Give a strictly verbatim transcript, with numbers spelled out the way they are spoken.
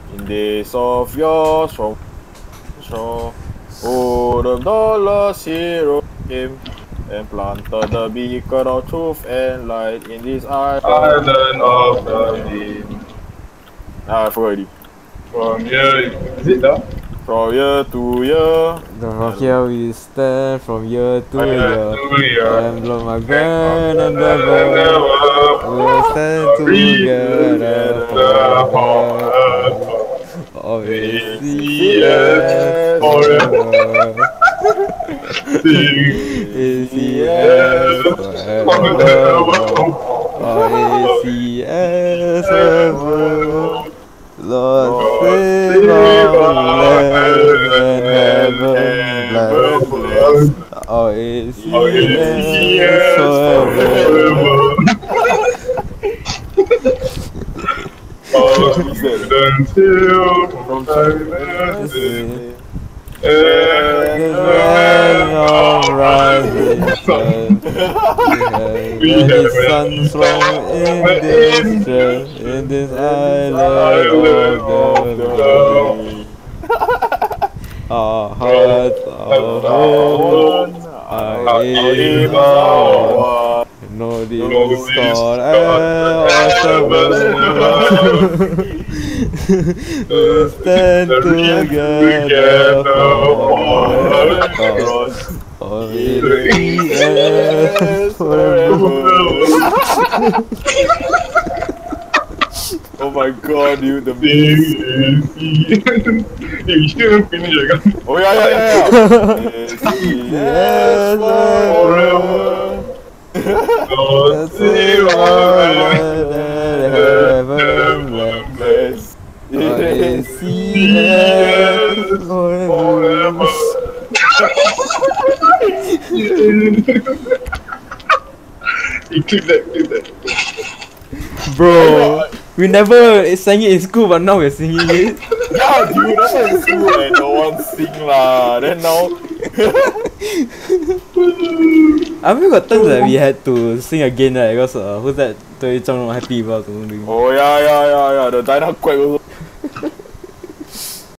In days of yours from shore, oh, the dollar's hero came and planted the beacon of truth and light in this island, Island of the Deep. Ah, I forgot already. From here, is it the? From year to year, From here we stand, from year to year. To year. Emblem of grand endeavor. We'll stand together forever. Always see us forever. Is he as forever? Always see us forever. Lord save our land and heaven bless. Always see us forever. Until from time The land of rising sun. We have the sun from in this church, in this island of the glory. Our hearts are whole, our aim are one. No discord and awesome. We stand together for only us forever. Oh my god, dude, the beat. You still finish again. Oh yeah, yeah, yeah, yeah. Yes, forever. Lord save our land and heaven bless. Always see us forever. You clip that, clip that. Bro, we never sang it in school, but now we're singing it. Yeah, dude, that's why in school and no one sing lah. Then now. I remember got times that we had to sing again, right? Because uh, who's that? Dui Zhong Happy about something. Oh yeah, yeah, yeah, yeah. The China quack also.